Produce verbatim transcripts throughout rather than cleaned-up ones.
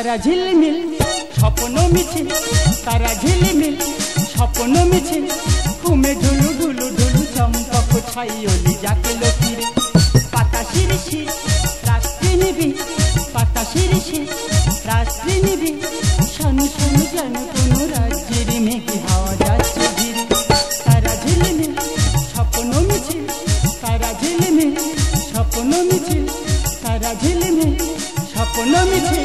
তারা ঝিলমিল স্বপ্ন মিছিল, তারা ঝিলমিল স্বপ্ন মিছিল, ঘুমে ঢুলু ঢুলু ঢুলু চম্পক ছাই অলি যাকে লক্ষ্মীরে। পাতা শিরিষি রাত্রি নিবি, পাতা শিরিষি রাত্রি নিবি, শানু শানু যেন কোনো রাজ্যের মেঘে হাওয়া যাচ্ছে ধীরে। তারা ঝিলমিল স্বপ্ন মিছিল, তারা ঝিলমিল স্বপ্ন মিছিল, তারা ঝিলমিল স্বপ্ন মিছিল।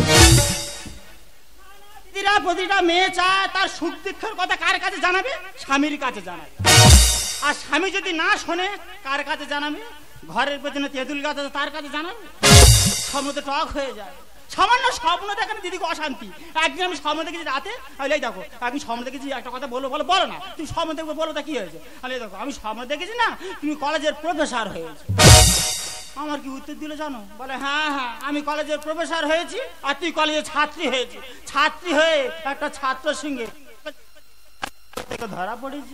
প্রতিটা মেয়ে চায় তার সুখ দুঃখের কথা কার কাছে জানাবে? স্বামীর কাছে জানাবে। আর স্বামী যদি না শোনে কার কাছে জানাবে? ঘরের পেছনে তেঁতুল গাছ আছে তার কাছে জানাবে। স্বপ্ন তো টক হয়ে যায়। সামান্য স্বপ্ন দেখেন দিদিকে অশান্তি। একদিন আমি স্বপ্ন দেখেছি রাতে, আমি এই দেখো আমি স্বপ্ন দেখেছি একটা কথা বলো, বলো বলো না তুমি স্বপ্ন দেখবে, বলো তা কি হয়েছে? আমি দেখো আমি স্বপ্ন দেখেছি না তুমি কলেজের প্রফেসর হয়েছে। আমার কি উত্তর দিল জানো? বলে হ্যাঁ হ্যাঁ আমি কলেজের প্রফেসর হয়েছি আর তুই কলেজের ছাত্রী হয়েছি। ছাত্রী হয়ে একটা ছাত্রের সঙ্গে ধরা পড়েছি।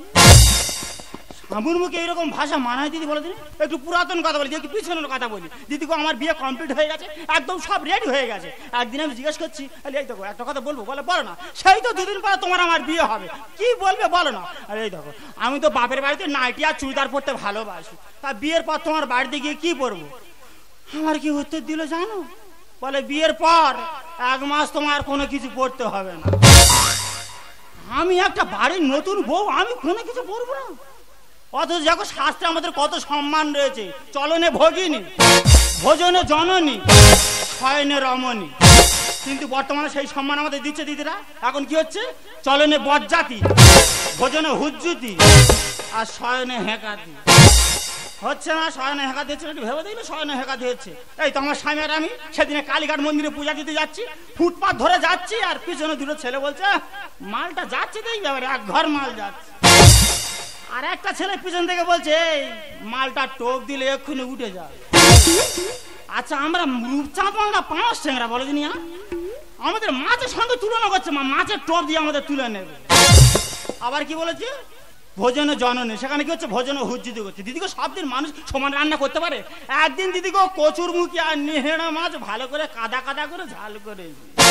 আমার মুখে এইরকম ভাষা মানায় দিদি? বলে দিদি একটু পুরাতন কথা বলি, একটু পিছনের কথা বলি। দিদিকে আমার বিয়ে কমপ্লিট হয়ে গেছে, একদম সব রেডি হয়ে গেছে। একদিন আমি জিজ্ঞেস করছি এই দেখো একটা কথা বলবো, বলে বলো না। সেই তো দুদিন পরে তোমার আমার বিয়ে হবে, কি বলবে বলো না। আরে এই দেখো আমি তো বাপের বাড়িতে নাইটি আর চুড়িদার পরতে ভালোবাসি, তা বিয়ের পর তোমার বাড়িতে গিয়ে কি পরবো? আমার কি উত্তর দিল জানো? বলে বিয়ের পর এক মাস তোমার কোনো কিছু পড়তে হবে না। আমি একটা বাড়ির নতুন বউ, আমি কোনো কিছু পরবো না? অথচ দেখো শাস্ত্রে আমাদের কত সম্মান রয়েছে। চলনে ভগিনী, ভোজনে জননী, শয়নে রমণী। কিন্তু বর্তমানে সেই সম্মান আমাদের দিচ্ছে দিদিরা। এখন কি হচ্ছে? চলনে বজ্জাতি, ভোজনে হুজ্জুতি, আর শয়নে হেঁকাতি। হচ্ছে না শয়নে হেঁকাতি হচ্ছে, একটু ভেবে দেখলে শয়নে হেঁকাতি হচ্ছে। এই তো আমার স্বামী আর আমি সেদিনে কালীঘাট মন্দিরে পূজা দিতে যাচ্ছি, ফুটপাথ ধরে যাচ্ছি আর পিছনে দুটো ছেলে বলছে মালটা যাচ্ছে দেখবি, আবার এক ঘর মাল যাচ্ছে। আর একটা ছেলে পিছন থেকে বলছে এই মালটা টোপ দিলে এক্ষুনি উঠে যাবে। আচ্ছা আমরা রূপচাঁদ বাংলা পাঁচ ঠেংরা বলে দিনি, আমাদের মাছের সঙ্গে তুলনা করছে, মাছের টোপ দিয়ে আমাদের তুলে নেবে। আবার কি বলেছে? ভোজনে জননী, সেখানে কি হচ্ছে? ভোজনে হুজ্জুতি করছে। দিদিকে সব দিন মানুষ সমান রান্না করতে পারে? একদিন দিদিকে কচুর মুখি আর নেহেড়া মাছ ভালো করে কাদা কাদা করে ঝাল করে।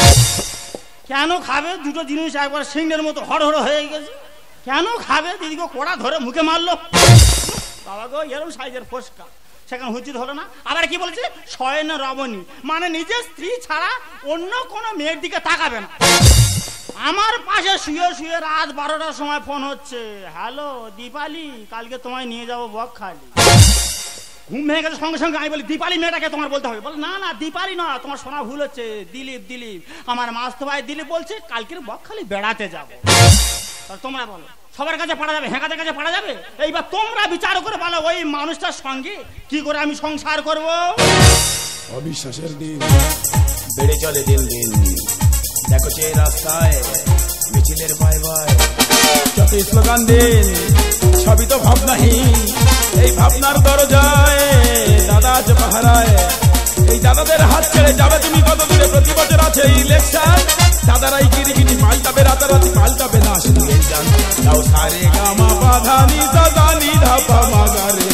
কেন খাবে? দুটো জিনিস একবার সিংহের মতো হড় হড় হয়ে গেছে। কেন খাবে? দিদিকে কোড়া ধরে মুখে মারলো। বাবা গো এরকম সাইজের ফোসকা, সেখানে হুজ্জুত হলো না। আবার কি বলছে? শয়ন রমণী, মানে নিজের স্ত্রী ছাড়া অন্য কোনো মেয়ের দিকে তাকাবে না। আমার পাশে শুয়ে শুয়ে রাত বারোটার সময় ফোন হচ্ছে, হ্যালো দীপালি, কালকে তোমায় নিয়ে যাবো বকখালি। ঘুম ভেঙে গেছে সঙ্গে সঙ্গে আমি বলি দীপালি মেয়েটাকে তোমার বলতে হবে। বলে না না দীপালি না, তোমার শোনা ভুল হচ্ছে, দিলীপ দিলীপ আমার মাস্তো ভাই দিলীপ বলছে কালকের বকখালি বেড়াতে যাবো। তোমরা বলো সবার কাছে পাঠা যাবে? হেঁকাদের কাছে পাঠা যাবে? এইবার তোমরা বিচার করে বলো ওই মানুষটার সঙ্গে কি করে আমি সংসার করব? অবিশ্বাসের দিন বেড়ে চলে দিন দিন। দেখো যে রাস্তায় মিছিলের ভাই ভাই যত স্লোগান দিন, সবই তো ভাবনাহীন। এই ভাবনার দরজায় দাদা আছে পাহারায়। এই দাদাদের হাত ছেড়ে যাবে তুমি কত দূরে? প্রতি বছর আছে ইলেকশন, দাদারাই গিরিগিরি পাল্টাবে, রাতারাতি পাল্টাবে না। শুনে যান যাও সারে গামা বাধা নি দাদা নি ধাপা মাগারে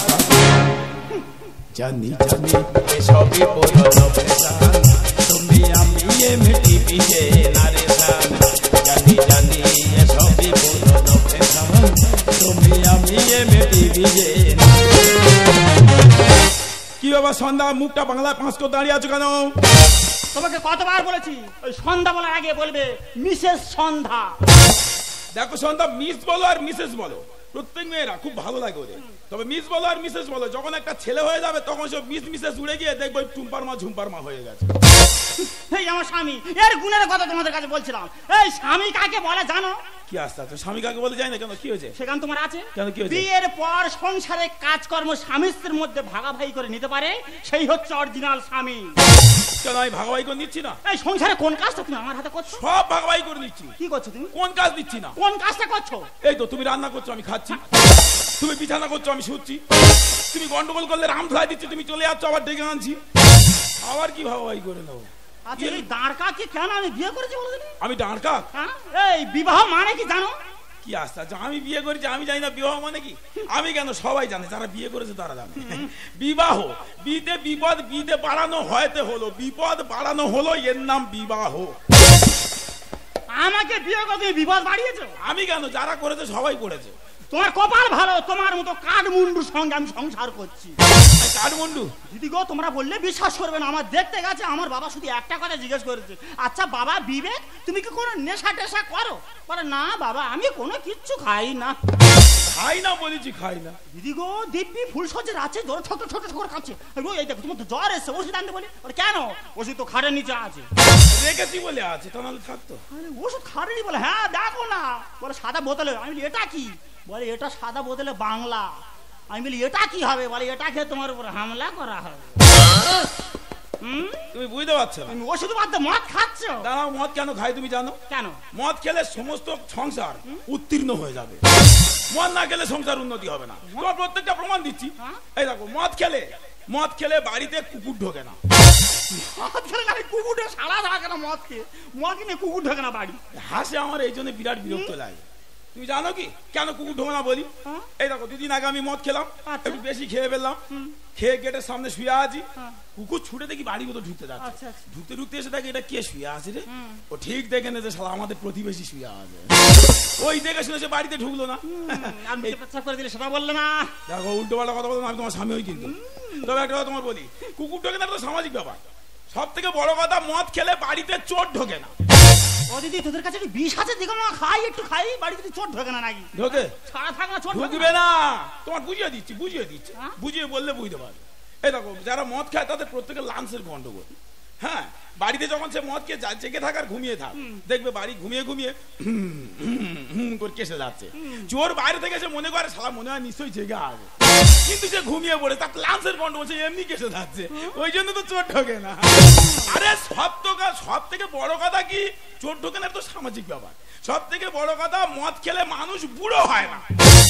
জানি জানি এসবই পুরনো ফ্যাশন। তুমি আমি এমটি পিছে নারে জান, জানি জানি এসবই পুরনো ফ্যাশন। তুমি আমি এমটি পিছে। কি বাবা সন্ধ্যা মুখটা বাংলায় পাঁচ করে দাঁড়িয়ে আছো কেন? তোমাকে কতবার বলেছি ওই সন্ধ্যা বলার আগে বলবে মিসেস সন্ধ্যা। দেখো সন্ধ্যা মিস বলো আর মিসেস বলো, প্রত্যেক মেয়েরা খুব ভালো লাগে ওদের। তবে মিস বলো আর মিসেস বলো, যখন একটা ছেলে হয়ে যাবে তখন সব মিস মিসেস উড়ে গিয়ে দেখবো টুম্পার মা ঝুম্পার মা হয়ে গেছে। এই আমার স্বামী, এর গুণের কথা তোমাদের কাছে বলছিলাম। এই স্বামী কাকে বলে জানো? কি আস্তে আস্তে স্বামী কাকে বলে যায় না কেন? কি হয়েছে? সেখান তোমার আছে কেন? কি হয়েছে? বিয়ের পর সংসারে কাজকর্ম স্বামী স্ত্রীর মধ্যে ভাগাভাগি করে নিতে পারে, সেই হচ্ছে অরিজিনাল স্বামী। কেন আমি ভাগাভাগি করে নিচ্ছি না? এই সংসারে কোন কাজটা তুমি আমার হাতে করছো? সব ভাগাভাগি করে নিচ্ছি। কি করছো তুমি? কোন কাজ দিচ্ছি না? কোন কাজটা করছো? এই তো তুমি রান্না করছো আমি খাচ্ছি, তুমি বিছানা করছো আমি শুচ্ছি, তুমি গন্ডগোল করলে রাম ধুলাই দিচ্ছি, তুমি চলে যাচ্ছ আবার ডেকে আনছি। আবার কি ভাগাভাগি করে নেবো? আচ্ছা এই দাঁড়কা কি কেন আমি বিয়ে করেছি বলে দিন? আমি দাঁড়কা? হ্যাঁ এই বিবাহ মানে কি জানো? কি আশ্চর্য, আমি বিয়ে করেছি আমি জানি না বিবাহ মানে কি? আমি কেন, সবাই জানে, যারা বিয়ে করেছে তারা জানে। বিবাহ, বিতে বিপদ, বিতে বাড়ানো হয়তে হলো, বিপদ বাড়ানো হলো, এর নাম বিবাহ। আমাকে বিয়ে করে তুমি বিপদ বাড়িয়েছো? আমি কেন, যারা করেছে সবাই করেছে। তোমার কপাল ভালো, তোমার মতো কাঠমুন্ডুর সঙ্গে আমি সংসার করছি। কাঠমুন্ডু? দিদি গো, তোমরা বললে বিশ্বাস করবে না, আমার দেখতে গেছে, আমার বাবা শুধু একটা কথা জিজ্ঞেস করেছে, আচ্ছা বাবা বিবেক, তুমি কি কোনো নেশা টেশা করো? বলে না বাবা, আমি কোনো কিচ্ছু খাই না। খাই না বলেছি, খাই না। দিদি গো, দিব্যি ফুল সজ্জের আছে, জ্বর ছোট ছোট ছোট খাচ্ছে। এই দেখো তোমার তো জ্বর এসছে, ওষুধ আনতে বলি। বলে কেন? ওষুধ তো খাটের নিচে আছে। রেখেছি বলে আছে, তা নাহলে থাকতো। ওষুধ খাটেনি? বলে হ্যাঁ দেখো না। বলে সাদা বোতলে। আমি বলি এটা কি? বলে এটা সাদা বোতলে বাংলা। আমি বলি এটা কি হবে? বলে এটা খেয়ে তোমার উপর হামলা করা হবে। তুমি বুঝতে পারছো না? ওষুধ বাদ মদ খাচ্ছ? দাঁড়াও, মদ কেন খাই তুমি জানো? কেন? মদ খেলে সমস্ত সংসার উত্তীর্ণ হয়ে যাবে। মদ না খেলে সংসার উন্নতি হবে না। তোমার প্রত্যেকটা প্রমাণ দিচ্ছি। এই দেখো, মদ খেলে মদ খেলে বাড়িতে কুকুর ঢোকে না। মদ খেলে না কুকুর সারা থাকে না, মদ খেয়ে মদ কিনে কুকুর ঢোকে না বাড়ি। হাসে আমার এই জন্য বিরাট বিরক্ত লাগে। তুমি জানো কি কেন কুকুর ঢোকে না বলি? এই দেখো, দুদিন আগে আমি মদ খেলাম, একটু বেশি খেয়ে ফেললাম, খেয়ে গেটের সামনে শুয়ে আছি, কুকুর ছুটে দেখি বাড়ির মতো ঢুকতে যাচ্ছে। ঢুকতে ঢুকতে এসে দেখি এটা কে শুয়ে আছে রে? ও ঠিক দেখে নেছে শালা আমাদের প্রতিবেশী শুয়ে আছে। ওই দেখে শুনে সে বাড়িতে ঢুকলো না। করে দিলে সেটা বললে না। দেখো, উল্টো পাল্টা কথা বললাম, আমি তোমার স্বামী হই কিন্তু। তবে একটা কথা তোমার বলি, কুকুর ঢোকে না তো সামাজিক ব্যাপার। সব থেকে বড় কথা, মদ খেলে বাড়িতে চোর ঢোকে না। ও দিদি, তোদের কাছে একটু বিষ আছে, দেখো মা খাই একটু খাই, বাড়িতে চোর ঢোকে না নাকি? ঢোকে, সারা থাক না চোর ঢুকবে না। তোমার বুঝিয়ে দিচ্ছি, বুঝিয়ে দিচ্ছি, বুঝিয়ে বললে বুঝতে পারবে। এই দেখো, যারা মদ খায় তাদের প্রত্যেকের লাঞ্চের গন্ডগোল। হ্যাঁ, বাড়িতে যখন সে মদ খেয়ে জেগে থাক আর ঘুমিয়ে থাক, দেখবে বাড়ি ঘুমিয়ে ঘুমিয়ে হুম করে কেসে যাচ্ছে। চোর বাইরে থেকে সে মনে করে শালা মনে হয় নিশ্চয়ই জেগে আছে, কিন্তু সে ঘুমিয়ে পড়ে, তার লাঞ্চের গন্ডগোল, সে এমনি কেসে যাচ্ছে। ওই জন্য তো চোর ঢোকে না। আরে সব তো সব থেকে বড় কথা কি, চোর ঢোকে না তো সামাজিক ব্যাপার। সব থেকে বড় কথা, মদ খেলে মানুষ বুড়ো হয় না।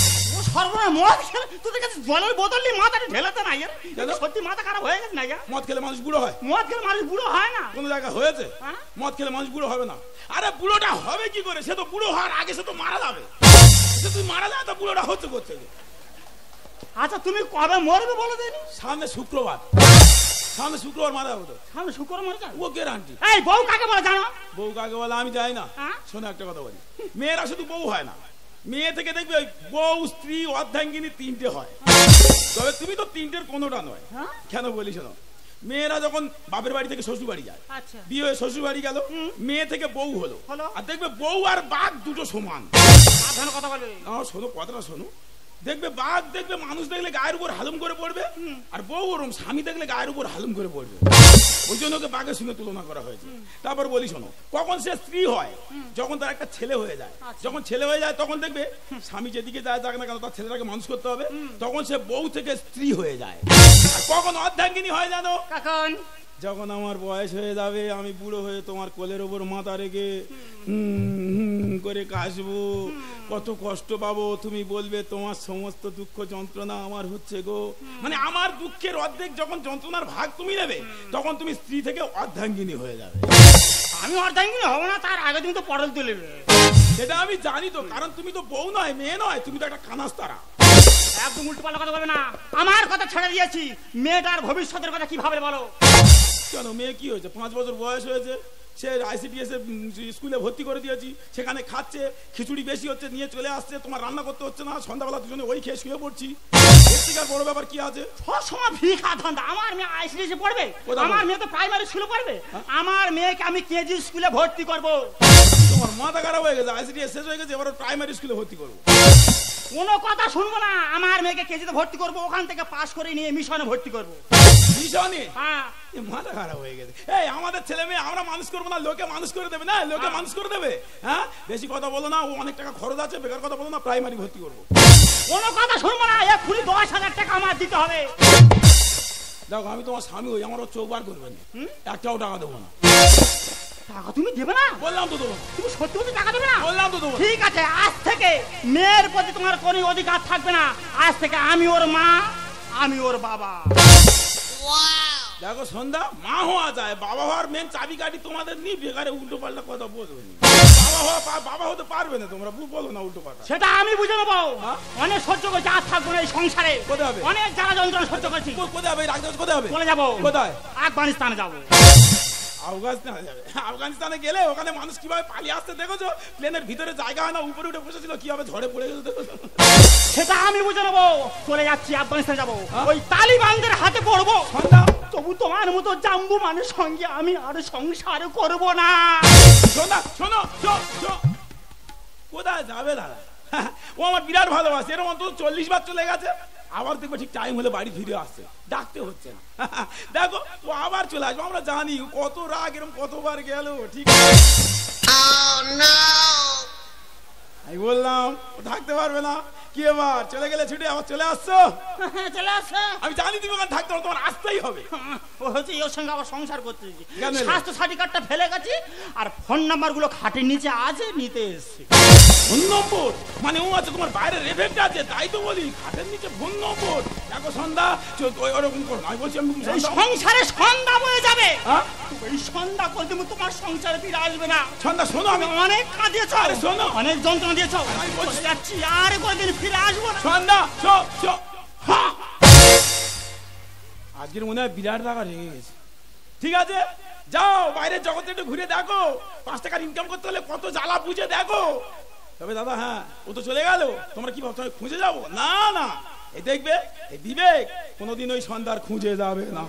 মদ খেলে তোদের কাছে জলের বোতল নিয়ে মাথাটা ঢেলাতে না, সত্যি মাথা খারাপ হয়ে গেছে না? মদ খেলে মানুষ বুড়ো হয়? মদ খেলে মানুষ বুড়ো হয় না। কোন জায়গায় হয়েছে মদ খেলে মানুষ বুড়ো হবে না? আরে বুড়োটা হবে কি করে? সে তো বুড়ো হওয়ার আগে সে তো মারা যাবে। সে তুই মারা যায় তো বুড়োটা হচ্ছে করছে। আচ্ছা তুমি কবে মরবে বলে দেন? সামনে শুক্রবার। সামনে শুক্রবার মারা যাবো তো। সামনে শুক্রবার মারা যাবে? ও গ্যারান্টি। এই বউ কাকে বলে জানো? বউ কাকে বলে আমি জানি না। শোনো একটা কথা বলি, মেয়েরা শুধু বউ হয় না, মেয়ে থেকে দেখবে বউ, স্ত্রী, অর্ধাঙ্গিনী তিনটে হয়। তবে তুমি তো তিনটের কোনোটা নয়। কেন বলি শোনো, মেয়েরা যখন বাপের বাড়ি থেকে শ্বশুর বাড়ি যায়, বিয়ে হয়ে শ্বশুর বাড়ি গেল, মেয়ে থেকে বউ হলো, আর দেখবে বউ আর বাঘ দুটো সমান। কথা বলবে না, শোনো কথাটা শোনো। দেখবে বাঘ দেখবে মানুষ দেখলে গায়ের উপর হালুম করে পড়বে, আর বউ ওরম স্বামী দেখলে গায়ের উপর হালুম করে পড়বে। ওই জন্য ওকে বাঘের সঙ্গে তুলনা করা হয়েছে। তারপর বলি শোনো, কখন সে স্ত্রী হয়? যখন তার একটা ছেলে হয়ে যায়। যখন ছেলে হয়ে যায় তখন দেখবে স্বামী যেদিকে যায় যাক না কেন, তার ছেলেটাকে মানুষ করতে হবে, তখন সে বউ থেকে স্ত্রী হয়ে যায়। আর কখন অর্ধাঙ্গিনী হয় জানো? কখন? যখন আমার বয়স হয়ে যাবে, আমি বুড়ো হয়ে তোমার কোলের ওপর মাথা রেখে হুম করে কাশবো, কত কষ্ট পাবো, তুমি বলবে তোমার সমস্ত দুঃখ যন্ত্রণা আমার হচ্ছে গো। মানে আমার দুঃখের অর্ধেক যখন যন্ত্রণার ভাগ তুমি নেবে, তখন তুমি স্ত্রী থেকে অর্ধাঙ্গিনী হয়ে যাবে। আমি অর্ধাঙ্গিনী হবো না, তার আগে তুমি তো পটল তুলে নেবে। সেটা আমি জানি তো, কারণ তুমি তো বউ নয়, মেয়ে নয়, তুমি তো একটা কানাস্তারা। একদম উল্টো পাল্টা কথা বলবে না। আমার কথা ছেড়ে দিয়েছি, মেয়েটার ভবিষ্যতের কথা কিভাবে বলো? কেন, মেয়ে কি হয়েছে? পাঁচ বছর বয়স হয়েছে, সে আইসিডিএস স্কুলে ভর্তি করে দিয়েছি, সেখানে খাচ্ছে, খিচুড়ি বেশি হচ্ছে নিয়ে চলে আসছে, তোমার রান্না করতে হচ্ছে না, সন্ধ্যাবেলা দুজনে ওই খেয়ে শুয়ে পড়ছি। বড় ব্যাপার কি আছে? সবসময় ভিখা ধান্দা। আমার মেয়ে আইসিডিএসে পড়বে? আমার মেয়ে তো প্রাইমারি স্কুলে পড়বে। আমার মেয়েকে আমি কেজি স্কুলে ভর্তি করব। তোমার মাথা খারাপ হয়ে গেছে? আইসিডিএস শেষ হয়ে গেছে, এবার প্রাইমারি স্কুলে ভর্তি করবো। কোনো কথা শুনবো না। আমার মেয়েকে কেজিতে ভর্তি করবো, ওখান থেকে পাস করে নিয়ে মিশনে ভর্তি করবো। মিশনে? হ্যাঁ। মাথা খারাপ হয়ে গেছে। এই আমাদের ছেলে মেয়ে আমরা মানুষ করবো না, লোকে মানুষ করে দেবে না? লোকে মানুষ করে দেবে? হ্যাঁ, বেশি কথা বলো না, ও অনেক টাকা খরচ আছে, বেকার কথা বলো না, প্রাইমারি ভর্তি করবো। কোনো কথা শুনবো না, এক্ষুনি দশ হাজার টাকা আমার দিতে হবে। দেখো, আমি তোমার স্বামী হই, আমার চোখ বার করবে না, একটাও টাকা দেবো না। টাকা তুমি দেবে না? বললাম তো দেবো। তুমি সত্যি সত্যি টাকা দেবে না? বললাম তো দেবো। ঠিক আছে, আজ থেকে মেয়ের প্রতি তোমার কোনো অধিকার থাকবে না। আজ থেকে আমি ওর মা, আমি ওর বাবা। দেখো সন্ধ্যা, মা হওয়া যায়, বাবা হওয়ার মেন চাবি কাঠি তোমাদের নিয়ে বেকারে উল্টো পাল্টা কথা বলবে। বাবা হওয়া বাবা হতে পারবে না তোমরা, বলো না উল্টো পাল্টা। সেটা আমি বুঝে নেবো। অনেক সহ্য করছি, আর থাকবো না এই সংসারে। কোথায় হবে? অনেক জ্বালা যন্ত্রণা সহ্য করছি। কোথায় হবে? রাজনীতি কোথায় হবে? চলে যাবো। কোথায়? আফগানিস্তানে যাবো। আফগানিস্তানে যাবে? আফগানিস্তানে গেলে ওখানে মানুষ কিভাবে পালিয়ে আসতে দেখেছো? প্লেনের ভিতরে জায়গা হয় না, উপরে উঠে বসেছিল, কিভাবে ঝড়ে পড়ে গেছে দেখেছো? সেটা আমি বুঝে নেবো। চলে যাচ্ছি, আফগানিস্তানে যাবো, ওই তালিবানদের হাতে পড়বো। তবু তোমার মতো জাম্বু মানুষ সঙ্গে আমি আর সংসার করবো না। শোনা শোনো, কোথায় যাবে দাদা? ও আমার বিরাট ভালোবাসে, এরকম অন্তত চল্লিশ বার চলে গেছে, আবার দেখবে ঠিক টাইম হলে বাড়ি ফিরে আসছে, ডাকতে হচ্ছে না। দেখো ও আবার চলে আসবে, আমরা জানি কত রাগ, এরকম কতবার গেল। ঠিক আছে, আমি বললাম ও থাকতে পারবে না। কি এবার চলে গেলে ছুটে আবার চলে আসছো? চলে আসছো? আমি জানি তুমি ওখানে থাকতে হবে, তোমার আসতেই হবে। ও হচ্ছে ওর সঙ্গে আবার সংসার করতে, স্বাস্থ্য সার্টিফিকেটটা ফেলে গেছি, আর ফোন নাম্বার গুলো খাটের নিচে আছে, নিতে এসছি। ফোন নম্বর মানে ও আছে তোমার বাইরের এফেক্ট আছে, তাই তো বলি খাটের নিচে ফোন নম্বর। দেখো সন্ধ্যা, ওরকম করো না, আমি বলছি আমি সংসারে সন্ধ্যা বয়ে যাবে। এই সন্ধ্যা করতে তোমার সংসারে ফিরে আসবে না। সন্ধ্যা শোনো, আমি অনেক কাঁদিয়েছ, শোনো অনেক যন্ত্রণা দিয়েছ, আমি বলে যাচ্ছি আর কোনদিন ফিরে আসবো না। সন্ধ্যা আজকের মনে হয় বিরাট টাকা রেগে গেছে। ঠিক আছে, যাও বাইরের জগতে একটু ঘুরে দেখো, পাঁচ টাকার ইনকাম করতে হলে কত জ্বালা বুঝে দেখো। তবে দাদা হ্যাঁ, ও তো চলে গেল, তোমরা কি ভাবছো খুঁজে যাবো? না না, এই দেখবে এই বিবেক কোনোদিন ওই সন্ধ্যার খুঁজে যাবে না।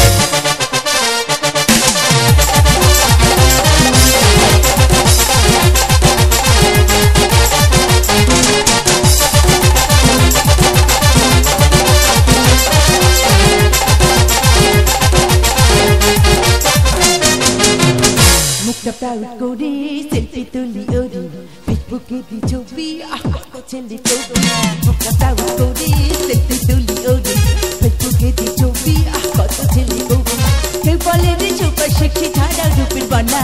মুখটা প্রাউড করে সেলফি তুলি ওরি, ফেসবুকে দি ছবি কত ছেলে ছবি। মুখটা প্রাউড করে সেলফি তুলি ওরি, ফেসবুকে দি ছবি কত ছেলে ছবি। কেউ বলে রে সুপার সেক্সি ছাড়া রূপের বানা,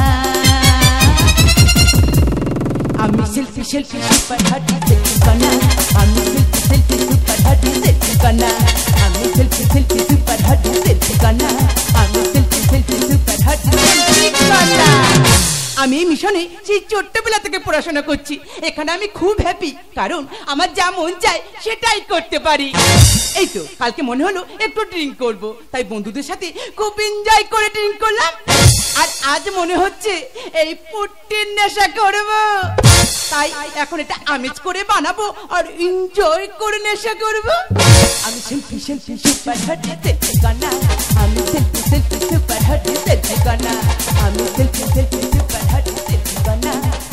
আমি selfie selfie super hot selfie বানা, আমি selfie selfie super hot selfie বানা, আমি selfie selfie super hot selfie বানা, আমি selfie selfie super hot selfie বানা। আমি এই মিশনে সেই ছোট্টবেলা থেকে পড়াশোনা করছি, এখানে আমি খুব হ্যাপি, কারণ আমার যা মন চায় সেটাই করতে পারি। এই তো কালকে মনে হলো একটু ড্রিঙ্ক করব, তাই বন্ধুদের সাথে খুব এনজয় করে ড্রিঙ্ক করলাম। আর আজ মনে হচ্ছে এই পুট্টির নেশা করব, তাই এখন এটা আমেজ করে বানাবো আর এনজয় করে নেশা করব। আমি selfie selfie super hot selfie গানা, আমি selfie selfie super hot selfie গানা, আমি selfie selfie super hot selfie গানা।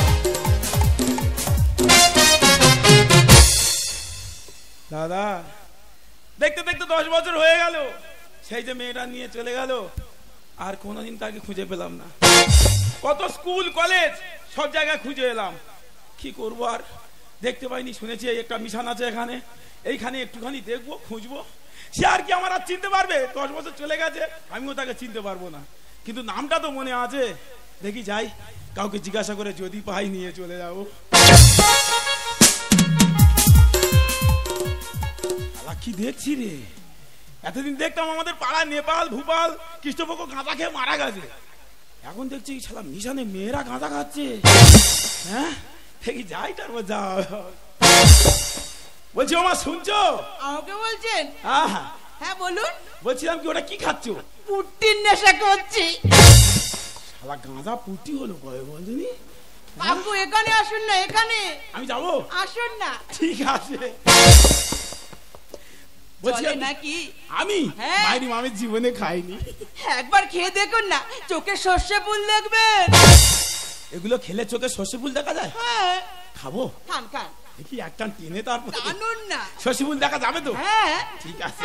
দাদা দেখতে দেখতে দশ বছর হয়ে গেল, সেই যে মেয়েটা নিয়ে চলে গেল, আর কোনোদিন তাকে খুঁজে পেলাম না। কত স্কুল কলেজ সব জায়গায় খুঁজে এলাম, কি করবো আর দেখতে পাইনি। শুনেছি একটা মিশন আছে এখানে, এইখানে একটুখানি দেখবো খুঁজবো, সে আর কি আমার আর চিনতে পারবে? দশ বছর চলে গেছে, আমিও তাকে চিনতে পারবো না, কিন্তু নামটা তো মনে আছে। দেখি যাই, কাউকে জিজ্ঞাসা করে যদি পাই নিয়ে চলে যাবো। কি দেখছি রে, এতদিন দেখতাম আমাদের পাড়ায় নেপাল ভূপাল কৃষ্ণপক্ষ গাঁজা খেয়ে মারা গেছে, এখন দেখছি শালা মিশনে মেয়েরা গাঁজা খাচ্ছে। হ্যাঁ দেখি যাই, তারপর যা বলছি। আমার শুনছো? আমাকে বলছেন? হ্যাঁ বলুন। বলছিলাম কি ওটা কি খাচ্ছ? পুট্টির নেশা করছি। শালা গাঁজা পুটি হলো কয় বলছিনি? বাবু এখানে আসুন না, এখানে। আমি যাবো? আসুন না। ঠিক আছে। বলছি নাকি আমি মাইরি মামির জীবনে খাইনি, একবার খেয়ে দেখুন না, চোখে সর্ষে ফুল দেখবেন। এগুলো খেলে চোখে সর্ষে ফুল দেখা যায়? হ্যাঁ খাবো। খান খান। দেখি একটা টেনে তারপর টানুন না। সর্ষে ফুল দেখা যাবে তো? হ্যাঁ ঠিক আছে।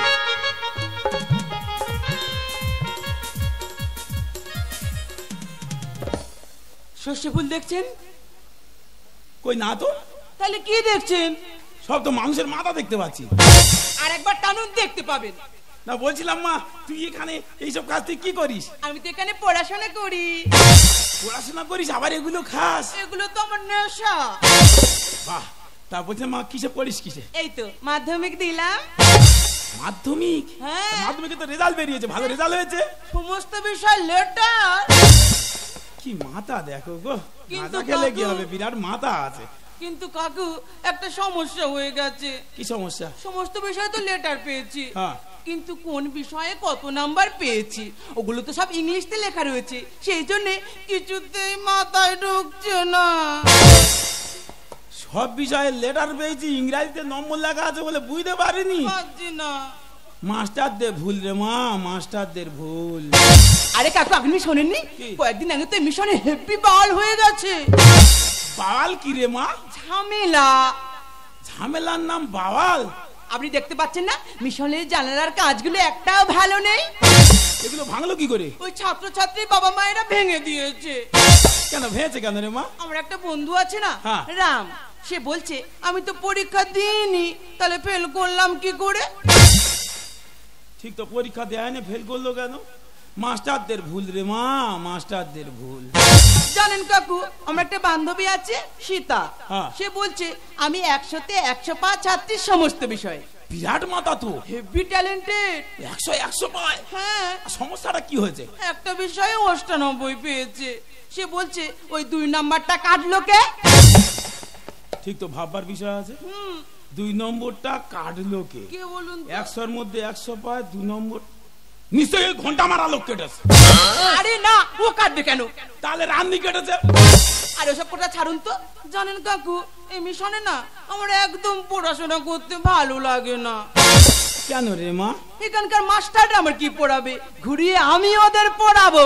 সর্ষে ফুল দেখছেন? কই না তো। তাহলে কি দেখছেন? সব তো মানুষের মাথা দেখতে পাচ্ছি। আর একবার টানুন, দেখতে পাবেন। না বলছিলাম মা, তুই এখানে এইসব কাজ তুই কি করিস? আমি তো এখানে পড়াশোনা করি। পড়াশোনা করিস আবার এগুলো খাস? এগুলো তো আমার নেশা। বাহ, তা বলছে মা কিসে পড়িস কিসে? এই তো মাধ্যমিক দিলাম। মাধ্যমিক? হ্যাঁ। মাধ্যমিকে তো রেজাল্ট বেরিয়েছে, ভালো রেজাল্ট হয়েছে। সমস্ত বিষয় লেটার। কি মাথা দেখো গো, কিন্তু মাথা খেলে কি কাকু- হবে, বিরাট মাথা আছে। কিন্তু কাকু একটা সমস্যা হয়ে গেছে। কি সমস্যা? সমস্ত বিষয়ে তো লেটার পেয়েছি, হ্যাঁ। কিন্তু কোন বিষয়ে কত নাম্বার পেয়েছি ওগুলো তো সব ইংলিশতে লেখা রয়েছে, সেই জন্য কিছুতেই মাথায় ঢুকছে না। সব বিষয়ে লেটার পেয়েছি, ইংরেজিতে নম্বর লেখা আছে বলে বুঝতে পারিনি। পারছি না। মাস্টারদের ভুল রে মা, মাস্টারদের ভুল। আরে কাকু আপনি শোনেননি, কি? কয়েকদিন আগে তো মিশনে হেভি বাল হয়ে গেছে। বাওয়াল কি রে মা? ঝামেলা। ঝামেলার নাম বাওয়াল? আপনি দেখতে পাচ্ছেন না মিশনের জানালার কাজগুলো একটাও ভালো নেই। এগুলো ভাঙলো কি করে? ওই ছাত্রছাত্রী বাবা মায়েরা ভেঙে দিয়েছে। কেন ভেঙেছে কেন রে মা? আমার একটা বন্ধু আছে না, হ্যাঁ। রাম, সে বলছে আমি তো পরীক্ষা দিইনি, তাহলে ফেল করলাম কি করে? ঠিক তো, পরীক্ষা দেয়নি, ফেল করলো কেন? মাস্টারদের ভুল রে মা, মাস্টারদের ভুল। জানেন কাকু, আমার একটা বান্ধবী আছে সীতা, হ্যাঁ। সে বলছে আমি একশোতে একশো পাঁচ ছাত্রী সমস্ত বিষয়ে। বিরাট মাথা তো, হেভি ট্যালেন্টেড। একশো একশো পায়। হ্যাঁ, সমস্যাটা কি হয়েছে? একটা বিষয়ে অষ্টানব্বই পেয়েছে। সে বলছে ওই দুই নাম্বারটা কাটলো কে? ঠিক তো, ভাববার বিষয় আছে। দুই নম্বরটা কাটলো কে? কে বলুন তো? একশোর মধ্যে একশো পায়, দু নম্বর নিশ্চয়ই ঘন্টা মারা লোক কেটেছে। আরে না, ও কাটবে কেন? তাহলে রান্নি কেটেছে। আর ওসব কথা ছাড়ুন তো। জানেন কাকু, এই মিশনে না আমার একদম পড়াশোনা করতে ভালো লাগে না। কেন রে মা? এখানকার মাস্টাররা আমার কি পড়াবে, ঘুরিয়ে আমি ওদের পড়াবো।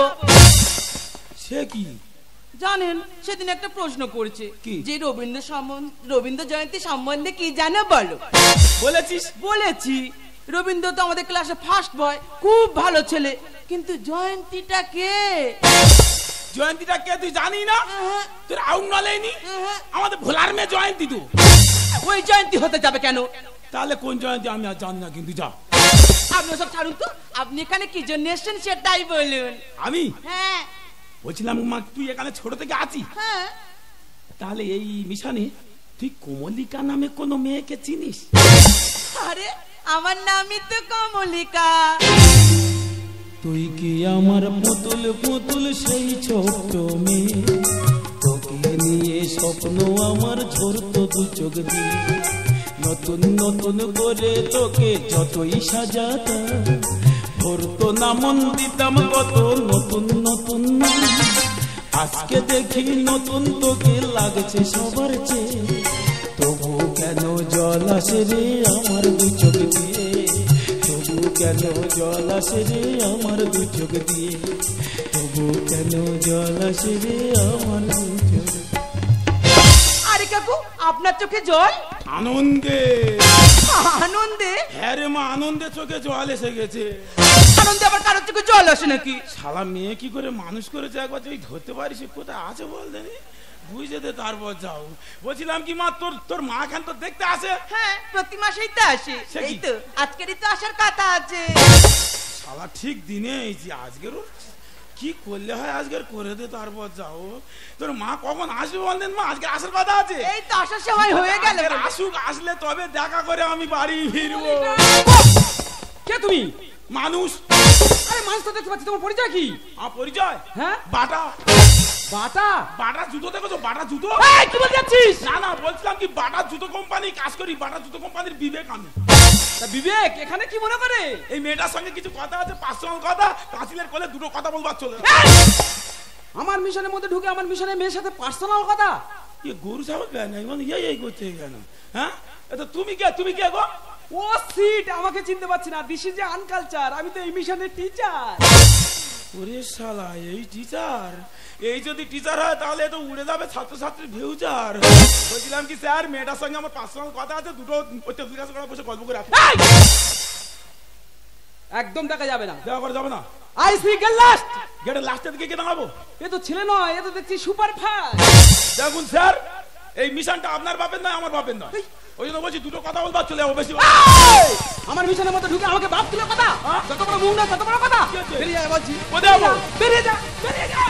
সে কি? জানেন, সেদিন একটা প্রশ্ন করেছে কি? যে রবীন্দ্র সম্বন্ধে রবীন্দ্র জয়ন্তী সম্বন্ধে কি জানো বলো। বলেছিস? বলেছি। রবীন্দ্র তো আমাদের ক্লাসে ফার্স্ট বয়, খুব ভালো ছেলে, কিন্তু জয়ন্তীটা কে? জয়ন্তীটা কে তুই জানি না? হ্যাঁ। তোর আউট নলেনি? হ্যাঁ। আমাদের ভোলার মেয়ে জয়ন্তী তো। ওই জয়ন্তী হতে যাবে কেন? তাহলে কোন জয়ন্তী আমি আর জানি না, কিন্তু যা। আপনি সব ছাড়ুন তো, আপনি এখানে কি জন্য এসেছেন সেটাই বলুন। আমি হ্যাঁ। বলছিলাম মা, তুই এখানে ছোট থেকে আছিস, হ্যাঁ। তাহলে এই মিশনে তুই কোমলিকা নামে কোনো মেয়েকে চিনিস? আরে আমার নামই তো কমলিকা। তুই কি আমার পুতুল পুতুল সেই ছোট মেয়ে, তোকে নিয়ে স্বপ্ন আমার ঝরতো দু চোখ দিয়ে। নতুন নতুন করে তোকে যতই সাজাতাম, ভরতো না মন দিতাম কত নতুন নতুন। আজকে দেখি নতুন তোকে লাগছে সবার চেয়ে, তবু কেন জল আসে রে আমার দু চোখ দিয়ে, তবু কেন জল আসে রে আমার দু চোখ দিয়ে, তবু কেন জল আসে রে আমার দু চোখ। আরে কাকু, আপনার চোখে জল? আনন্দে। আনন্দে? হ্যাঁ রে মা, আনন্দে চোখে জল এসে গেছে। আনন্দে আবার কারোর চোখে জল আসে নাকি? শালা মেয়ে কি করে মানুষ করেছে একবার যদি ধরতে পারিস, কোথায় আছে বল দেনি, বুঝে দে তারপর যাও। বলছিলাম কি মা, তোর তোর মা খান তো দেখতে আসে? হ্যাঁ, প্রতি মাসেই তো আসে। সে কি? এই তো আজকেরই তো আসার কথা আছে। শালা ঠিক দিনে এইছি, আজকের ওর কি করলে হয়, আজকের করে দে তারপর যাও। তোর মা কখন আসবে বল দেন মা, আজকে আসার কথা আছে। এই তো আসার সময় হয়ে গেল। আজকের আসুক, আসলে তবে দেখা করে আমি বাড়ি ফিরবো। কে তুমি? মানুষ। আরে মানুষ তো দেখতে পাচ্ছি, তোমার পরিচয় কি? আমার পরিচয়? হ্যাঁ? বাটা। বাটা? বাটা জুতো দেখো, বাটা জুতো। এই কি বলতে যাচ্ছিস? না না, বলছিলাম কি বাটা জুতো কোম্পানি কাজ করি, বাটা জুতো কোম্পানির বিবেক আমি। তা বিবেক এখানে কি মনে করে? এই মেয়েটার সঙ্গে কিছু কথা আছে, পার্সোনাল কথা, পাঁচিলের কোলে দুটো কথা বলবার চলে। আমার মিশনের মধ্যে ঢুকে আমার মিশনের মেয়ের সাথে পার্সোনাল কথা? ये গরু ছাগল কেন মানে এই এই করতে কেন? হ্যাঁ, এটা তুমি কে? তুমি কে গো? ও সিট, আমাকে চিনতে পারছি না। দিস ইজ আনকালচার, আমি তো এই মিশনের টিচার। ওরে শালা, এই টিচার? এই যদি টিচার হয় তাহলে তো উড়ে যাবে ছাত্রছাত্রীর ফিউচার। বলছিলাম কি স্যার, মেয়েটার সঙ্গে আমার পার্সোনাল কথা আছে, দুটো তেঁতুল গাছ করে বসে গল্প করে আসি। একদম দেখা যাবে না। দেখা করে যাবে না? I speak at last. গেটের লাস্টের দিকে কে দাঁড়াবো? এ তো ছেলে নয়, এ তো দেখছি সুপার ফাস্ট। দেখুন স্যার, এই মিশনটা আপনার বাপের নয়, আমার বাপের নয়। ওই জন্য বলছি দুটো কথা বলবার চলে যাবো বেশি। আমার মিশনের মধ্যে ঢুকে আমাকে বাপ তুলে কথা, যত বড় মুখ না তত বড় কথা। কি হচ্ছে? বেরিয়ে যায় বলছি। কোথায় যাবো? বেরিয়ে যা, বেরিয়ে যা।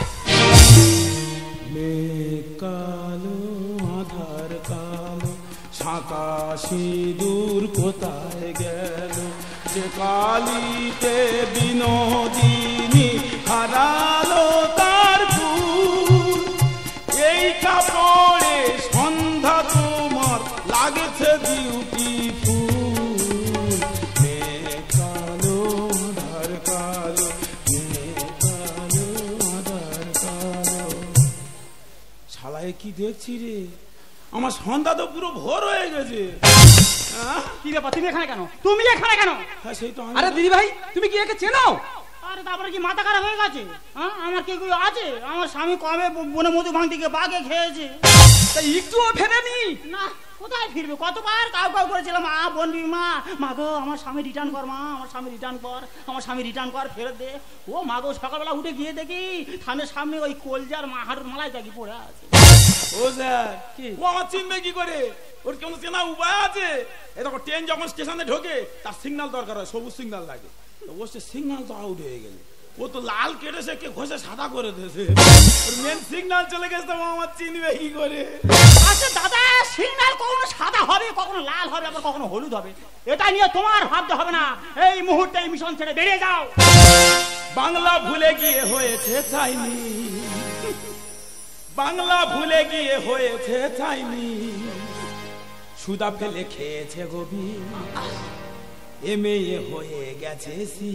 মেঘ কালো, আধার কালো, শাঁকা সিঁদুর কোথায় গেল, যে কালিতে বিনোদিনী হারালো তার ফুল, এই কাপড়ে সন্ধ্যা তোমার লাগছে বিউটিফুল। মেয়ে কালো আধার কালো, মেয়ে কালো আধার কালো। শালায় কি দেখছি রে, আমার সন্ধ্যা তো পুরো ভোর হয়ে গেছে। কি ব্যাপার, তুমি এখানে কেন? তুমি এখানে কেন? হ্যাঁ সেই তো। আরে দিদি ভাই, তুমি কি একে চেনো? আরে তারপরে কি মাথা খারাপ হয়ে গেছে? হ্যাঁ, আমার কি কিছু আছে? আমার স্বামী কবে বনে মধু ভাঙতে গিয়ে বাঘে খেয়েছে। তাই একটুও ফেরেনি না, কোথায় ফিরবে? কতবার কাউ কাউ করেছিলাম, মা বলবি মা, মা গো আমার স্বামী রিটার্ন কর, মা আমার স্বামী রিটার্ন কর, আমার স্বামী রিটার্ন কর, ফেরত দে। ও মা গো, সকালবেলা উঠে গিয়ে দেখি থানের সামনে ওই কলজার মা হাড়ুর মালাই দেখি পড়ে আছে। ও স্যার, ও আমার চিনবে কি করে? ওর কোনো চেনা উপায় আছে? এই দেখো, ট্রেন যখন স্টেশনে ঢোকে তার সিগন্যাল দরকার হয়, সবুজ সিগন্যাল লাগে। তো ও সে সিগন্যাল তো আউট হয়ে গেল, ও তো লাল কেটেছে, কে ঘষে সাদা করে দিয়েছে। ওর মেন সিগন্যাল চলে গেছে, তো আমার চিনবে কি করে? আচ্ছা দাদা, সিগন্যাল কখনো সাদা হবে, কখনো লাল হবে, আবার কখনো হলুদ হবে। এটা নিয়ে তোমার ভাবতে হবে না। এই মুহূর্তে এই মিশন ছেড়ে বেরিয়ে যাও। বাংলা ভুলে গিয়ে হয়েছে চাইনি, বাংলা ভুলে গিয়ে হয়েছে চাইনি, সুদা ফেলে খেয়েছে গবি, এ মেয়ে হয়ে গেছে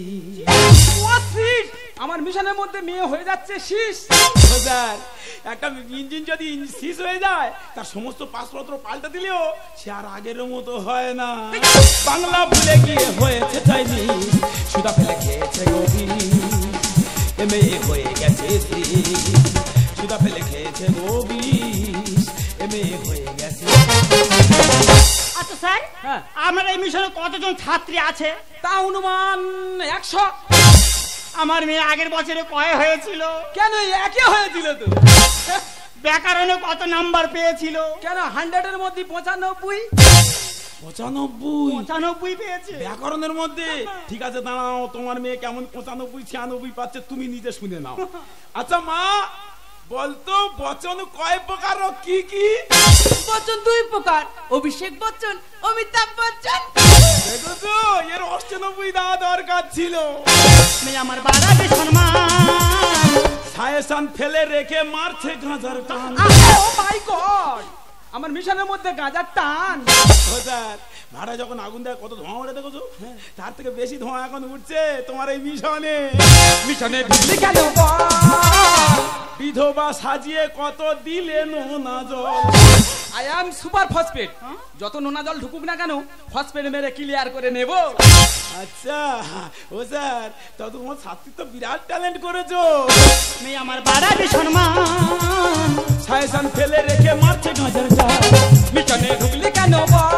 শীষ। আমার মিশনের মধ্যে মেয়ে হয়ে যাচ্ছে শীষ। একটা ইঞ্জিন যদি শীষ হয়ে যায়, তার সমস্ত পাসপত্র পাল্টে দিলেও সে আর আগের মতো হয় না। বাংলা ভুলে গিয়ে হয়েছে চাইনি, সুদা ফেলে খেয়েছে গবি, এ মেয়ে হয়ে গেছে সুদা ফেলে খেয়েছে গবি, এ মেয়ে হয়ে গেছে। আচ্ছা স্যার, হ্যাঁ, আমার এই মিশনে কতজন ছাত্রী আছে? তা অনুমান একশো। আমার মেয়ে আগের বছরে কয় হয়েছিল? কেন একে হয়েছিল তো? ব্যাকরণে কত নাম্বার পেয়েছিল? কেন হান্ড্রেডের মধ্যে পঁচানব্বই। পঁচানব্বই পঁচানব্বই পেয়েছে ব্যাকরণের মধ্যে? ঠিক আছে, দাঁড়াও, তোমার মেয়ে কেমন পঁচানব্বই ছিয়ানব্বই পাচ্ছে তুমি নিজে শুনে নাও। আচ্ছা মা, বলতো বচন কয় প্রকার ও কি কি? বচ্চন দুই প্রকার, অভিষেক বচ্চন, অমিতাভ বচ্চন। দেখেছো, এর অষ্টানব্বই দেওয়া দরকার ছিল। মেয়ে আমার বাড়াবে সম্মান, সায়েসান ফেলে রেখে মারছে গাঁজার টান। ও মাই গড, আমার মিশনের মধ্যে গাঁজার টান। ভাড়া যখন আগুন দেয় কত ধোঁয়া ওঠে দেখো, তার থেকে বেশি ধোঁয়া এখন উঠছে তোমার এই মিশনে। মিশনে ঢুকলি কেন? বিধবা সাজিয়ে কত দিলে নোনা জল। I am super phosphate. যত নোনা জল ঢুকুক না কেন, ফসফেট মেরে ক্লিয়ার করে নেব। আচ্ছা ও স্যার, তা তোমার ছাত্রী তো বিরাট ট্যালেন্ট করেছো। মেয়ে আমার বাড়াবে সম্মান, সায়েসান ফেলে রেখে মারছে গাঁজার টান। মিশনে ঢুকলি কেন?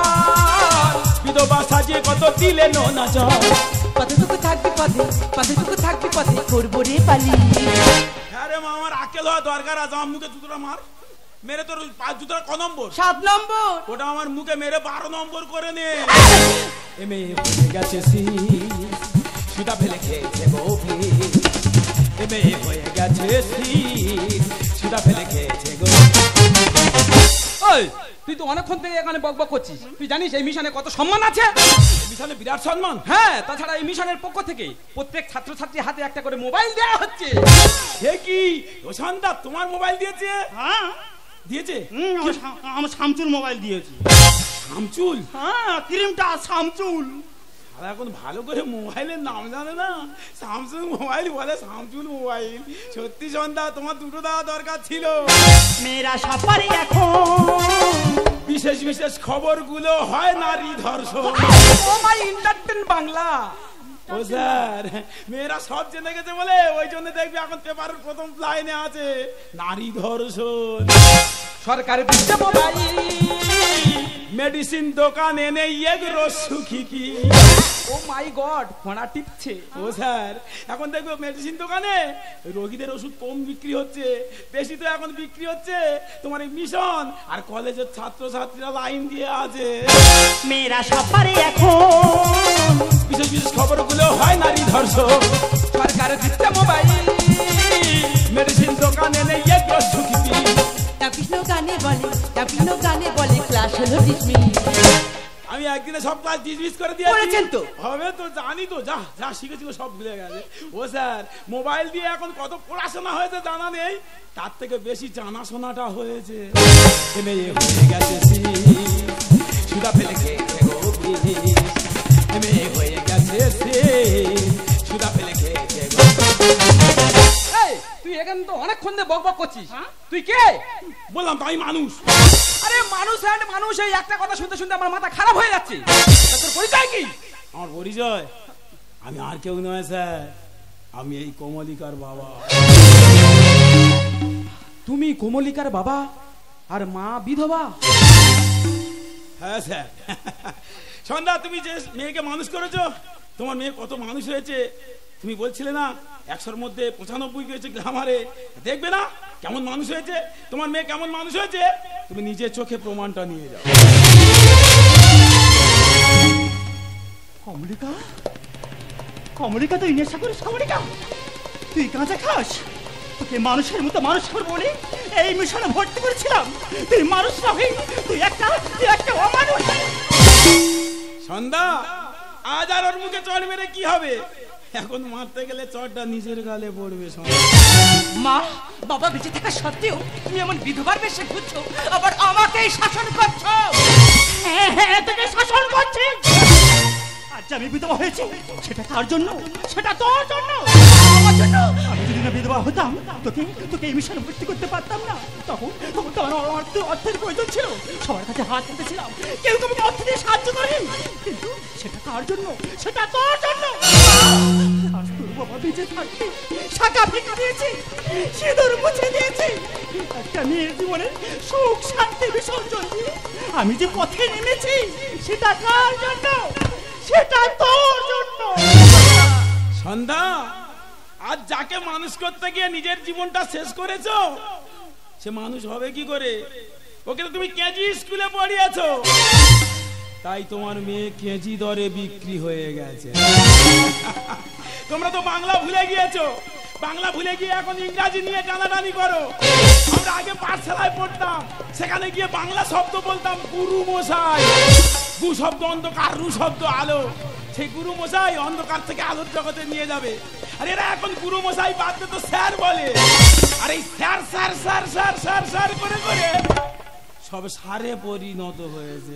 বিধবা সাজিয়ে কত দিলে নোনা জল। পথেটুকু থাকবি পথে, পথেটুকু থাকবি পথে, করবো রে পালি। হ্যাঁ রে মা, আমার আকেল হওয়া দরকার আছে। আমার মুখে জুতোটা মার, মেরে তোর পাঁচ জুতোটা ক নম্বর? সাত নম্বর। ওটা আমার মুখে মেরে বারো নম্বর করে নে। এ মেয়ে হয়ে গেছে সুদা ফেলে খেয়েছে গভি, এ মেয়ে হয়ে গেছে সুদা ফেলে খেয়েছে গভি। ওই তুই তো অনেকক্ষণ থেকে এখানে বকবক করছিস। তুই জানিস এই মিশনে কত সম্মান আছে? মিশনে বিরাট সম্মান। হ্যাঁ, তাছাড়া এই মিশনের পক্ষ থেকে প্রত্যেক ছাত্রছাত্রীর হাতে একটা করে মোবাইল দেওয়া হচ্ছে। সে কি রোশনদা তোমার মোবাইল দিয়েছে? হ্যাঁ দিয়েছে। আমার শামচুল মোবাইল দিয়েছি। শামচুল? হ্যাঁ, ক্রিমটা শামচুল। আর এখন ভালো করে মোবাইলের নাম জানে না, স্যামসুং মোবাইল বলে শামচুল মোবাইল। সত্যি সন্ধ্যা, তোমার দুটো দেওয়া দরকার ছিল। মেয়েরা সবারই এখন বিশেষ বিশেষ খবরগুলো হয় নারী ধর্ষণ। Oh my entertain Bangla. ও স্যার, মেয়েরা সব জেনে গেছে বলে ওই জন্য দেখবি এখন পেপারের প্রথম লাইনে আছে নারী ধর্ষণ। সরকার দিচ্ছে মোবাইল, মেডিসিন দোকান এনে এগুলো সুখী কি। ও মাই গড, ফোনা টিপছে। ও স্যার, এখন দেখবো মেডিসিন দোকানে রোগীদের ওষুধ কম বিক্রি হচ্ছে, বেশি তো এখন বিক্রি হচ্ছে তোমার এই মিশন আর কলেজের ছাত্রছাত্রীরা লাইন দিয়ে আছে। মেয়েরা সবারই এখন বিশেষ বিশেষ খবরগুলো হয় নারী ধর্ষণ। সরকার দিচ্ছে মোবাইল, মেডিসিন দোকান এনে এগুলো সুখী কি। কৃষ্ণ গানে বলে, কৃষ্ণ গানে বলে ক্লাস হলো ডিসমিস। আমি একদিনে সব ক্লাস ডিসমিস করে দিয়েছি। করেছেন তো? হবে তো, জানি তো, যা যা শিখেছিল সব ভুলে গেছে। ও স্যার, মোবাইল দিয়ে এখন কত পড়াশোনা হয়েছে জানা নেই, তার থেকে বেশি জানাশোনাটা হয়েছে। মেয়ে হয়ে গেছে সুদা ফেলে খেয়েছে গো মেয়ে হয়ে গেছে সুদা ফেলে খেয়েছে গো। তুই এখানে তো অনেকক্ষণ ধরে বক বক করছিস। তুই কে? বললাম তো আমি মানুষ। আরে মানুষ এন্ড মানুষ, এই একটা কথা শুনতে শুনতে আমার মাথা খারাপ হয়ে যাচ্ছে। তোর পরিচয় কি? আমার পরিচয় আমি আর কেউ নয় স্যার, আমি এই কমলিকার বাবা। তুমি কমলিকার বাবা আর মা বিধবা? হ্যাঁ স্যার। সন্ধ্যা, তুমি যে মেয়েকে মানুষ করেছো, তোমার মেয়ে কত মানুষ হয়েছে তুমি বলছিলে না? একশোর মধ্যে পঁচানব্বই পেয়েছে গ্রামারে। দেখবে না কেমন মানুষ হয়েছে তোমার মেয়ে, কেমন মানুষ হয়েছে। তুমি নিজের চোখে প্রমাণটা নিয়ে যাও। কমলিকা, কমলিকা তুই নেশা করিস? কমলিকা তুই গাঁজা খাস? তোকে মানুষের মতো মানুষ করবো বলে এই মিশনে ভর্তি করেছিলাম। তুই মানুষ নবি, তুই একটা তুই একটা অমানুষ। সন্ধ্যা, আজ আর ওর মুখে চড় মেরে কি হবে? এখন মারতে গেলে চড়টা নিজের গালে পড়বে। মা বাবা বেঁচে থাকা সত্ত্বেও তুমি এমন বিধবার বেশে ঘুরছো, আবার আমাকেই শাসন করছো। হ্যাঁ হ্যাঁ, তোকে শাসন করছি। আজ আমি বিধবা হয়েছি, সেটা কার জন্য? সেটা তোর জন্য, আমার জন্য। আমি যদি না বিধবা হতাম, তোকে তোকে এই মিশনে ভর্তি করতে পারতাম না। তখন তখন তো আমার অর্থ অর্থের প্রয়োজন ছিল, সবার কাছে হাত পেতেছিলাম, কেউ তোমাকে অর্থ দিয়ে সাহায্য করেনি। কিন্তু সেটা কার জন্য? সেটা তোর জন্য। আজ তোর বাবা বেঁচে থাকতে শাখা ফেঁকে দিয়েছে, সিঁদুর মুছে দিয়েছে, একটা মেয়ের জীবনে সুখ শান্তি বিসর্জন দিয়ে আমি যে পথে নেমেছি, সেটা কার জন্য? সেটা তোর জন্য। সন্ধ্যা, আজ যাকে মানুষ করতে গিয়ে নিজের জীবনটা শেষ করেছো, সে মানুষ হবে কি করে? ওকে তো তুমি কেজি স্কুলে পড়িয়েছো, তাই তোমার মেয়ে কেজি দরে বিক্রি হয়ে গেছে। তোমরা তো বাংলা ভুলে গিয়েছো, বাংলা ভুলে গিয়ে এখন ইংরাজি নিয়ে টানাটানি করো। আমরা আগে পাঠশালায় পড়তাম, সেখানে গিয়ে বাংলা শব্দ বলতাম গুরু মশাই। গু শব্দ অন্ধকার, রু শব্দ আলো। সেই গুরু মশাই অন্ধকার থেকে আলোর জগতে নিয়ে যাবে। আর এরা এখন গুরু মশাই বাদ দিয়ে তো স্যার বলে। আর এই sir sir sir sir sir sir করে করে সব সারে পরিণত হয়েছে।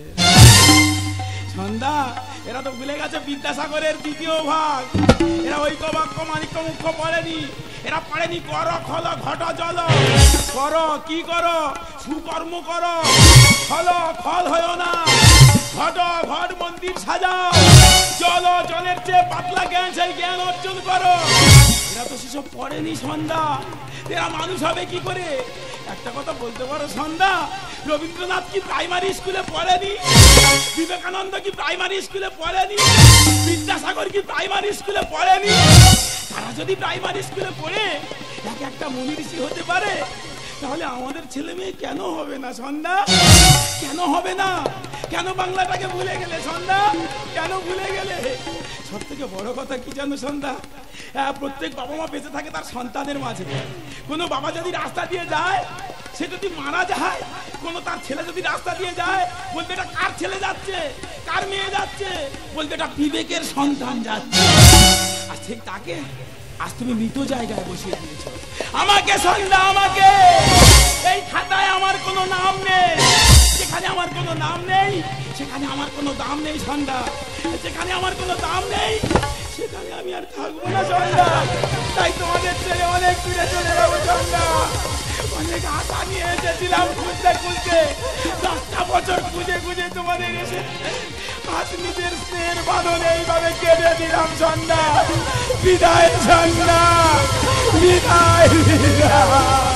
সন্ধ্যা, এরা তো ভুলে গেছে বিদ্যাসাগরের দ্বিতীয় ভাগ। এরা ঐক্য বাক্য মানিক্য মুখ্য পড়েনি। এরা পড়েনি কর খল ঘট জল। কর কি কর? সুকর্ম কর। ফল ফল হয় না। ঘট ঘট মন্দির সাজাও। জল জলের চেয়ে পাতলা জ্ঞান, সেই জ্ঞান অর্জন করো। এরা তো সেসব পড়েনি। সন্ধ্যা, এরা মানুষ হবে কি করে? একটা কথা বলতে পারো সন্ধ্যা, রবীন্দ্রনাথ কি প্রাইমারি স্কুলে পড়েনি? বিবেকানন্দ কি প্রাইমারি স্কুলে পড়েনি? বিদ্যাসাগর কি প্রাইমারি স্কুলে পড়েনি? তারা যদি প্রাইমারি স্কুলে পড়ে এক একটা মনীষী হতে পারে, তাহলে আমাদের ছেলে মেয়ে কেন হবে না? সন্ধ্যা, কেন হবে না? কেন বাংলাটাকে ভুলে গেলে সন্ধ্যা? কেন ভুলে গেলে? সব থেকে বড় কথা কি জানো সন্ধ্যা? প্রত্যেক বাবা মা বেঁচে থাকে তার সন্তানের মাঝে। কোনো বাবা যদি রাস্তা দিয়ে যায়, সে যদি মারা যায়, কোনো তার ছেলে যদি রাস্তা দিয়ে যায়, বলতে এটা কার ছেলে যাচ্ছে, কার মেয়ে যাচ্ছে? বলতে এটা বিবেকের সন্তান যাচ্ছে। আর ঠিক তাকে আজ তুমি মৃত জায়গায় বসিয়ে দিয়েছ। আমাকে সন্ধ্যা, আমাকে এই খাতায় আমার কোনো নাম নেই। যেখানে আমার কোনো নাম নেই, সেখানে আমার কোনো দাম নেই সন্ধ্যা। যেখানে আমার কোনো দাম নেই, সেখানে আমি আর থাকবো না সন্ধ্যা। তাই তোমাদের ছেলে অনেক দূরে চলে যাবো সন্ধ্যা। অনেক আশা নিয়ে এসেছিলাম, খুঁজতে খুঁজতে দশটা বছর খুঁজে খুঁজে তোমাদের এসে আজ নিজের স্নেহের বাঁধনে এইভাবে কেঁদে দিলাম সন্ধ্যা। বিদায় সন্ধ্যা, বিদায় বিদায়।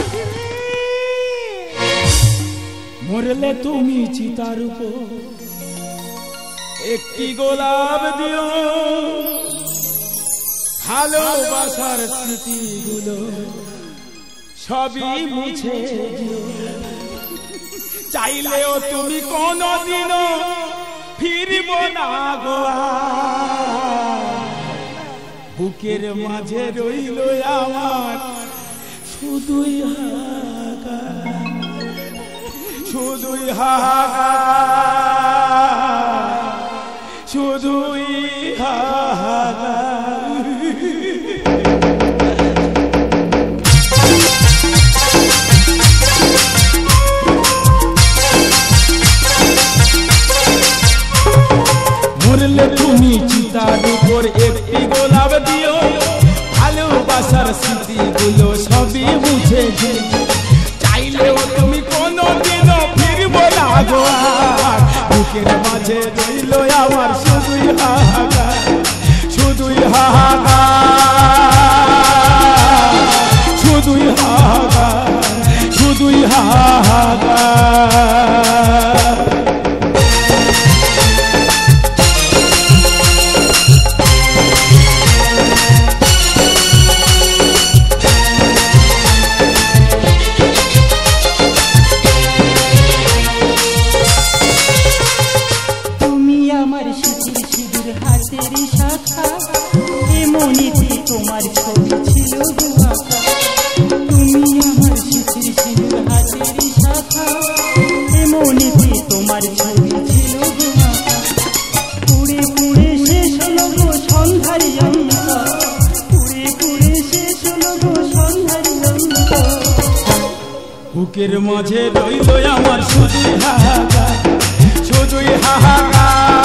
মরলে তুমি চিতার উপর একটি গোলাপ দিও, ভালোবাসার স্মৃতিগুলো সবই মুছে দিও। চাইলেও তুমি কোনদিনও ফিরব না গোয়া। বুকের মাঝে রইল আমার শুধুই হাহাকার, শুধুই হাহাকার। শুধুই হাহাকার। মরলে তুমি চিতার উপর একটি গোলাপ দিও, ভালোবাসার স্মৃতিগুলো সবই মুছে দিও। চাইলেও তুমি কোনোদিনও ফিরবো না গো আর, বুকের মাঝে রইল আমার শুধুই হাহাকার, শুধুই হাহাকার, শুধুই হাহাকার, শুধুই হাহাকার। তোমার ছবি ছিল আঁকা, তুমি আমার স্মৃতির সিঁদুর হাতের শাখা, এমনিতে তোমার ছবি ছিল আঁকা। পুড়ে পুড়ে শেষ হলো গো সন্ধ্যার যন্ত্র, পুড়ে পুড়ে শেষ হলো গো সন্ধ্যার যন্ত্র। বুকের মাঝে রইল আমার শুধুই হাহাকার, শুধুই হাহাকার।